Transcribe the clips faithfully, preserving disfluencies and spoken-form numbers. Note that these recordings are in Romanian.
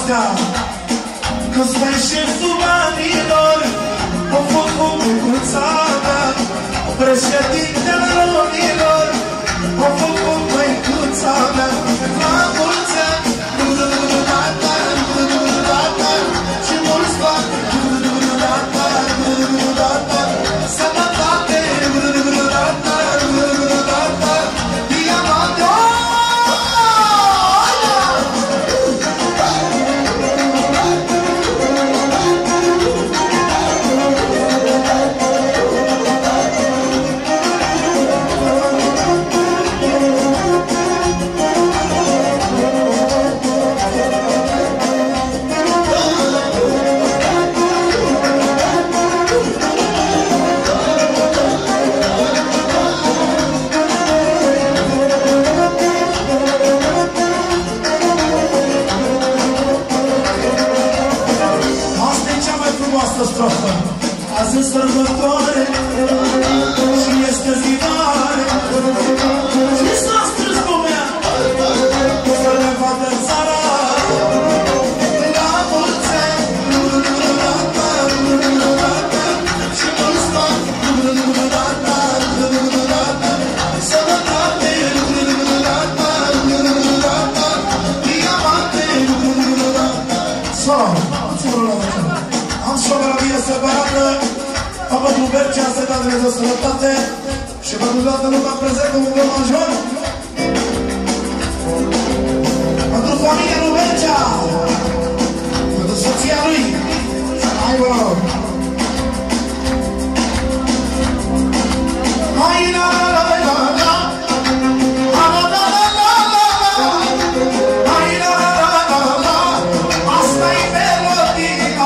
astea, că stai șeful banilor, o făcut măicuța mea, președintele romilor, o făcut măicuța mea. La mulți ani, și mulți bani, sănătate, diamante. Azi e sărbătoare și este zi mare și s-a strâns lumea să ne vadă țara. La mulți ani și mulți bani, sănătate, diamante. Sora, am sora la mie separată. Pentru Bercea să dea Dumnezeu sănătate și pentru toată lumea prezent cu un major. Pentru familia lui Bercea, pentru soția lui, să aibă. Hai la la la la, la la la la la, hai la la la la, asta-i melodia.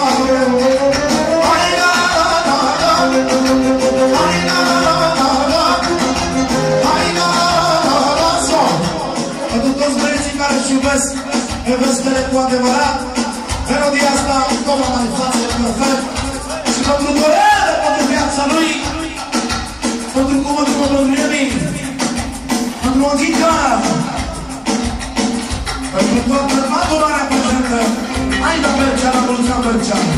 Iubesc nevestele cu adevărat. Melodia asta tot la mai face perfect. Și pentru durere, pentru viața lui, pentru cuvântul pentru Iunin, pentru Mogica, pentru toată adunarea prezentă. Hai la Bercea, la mulți ani Bercea.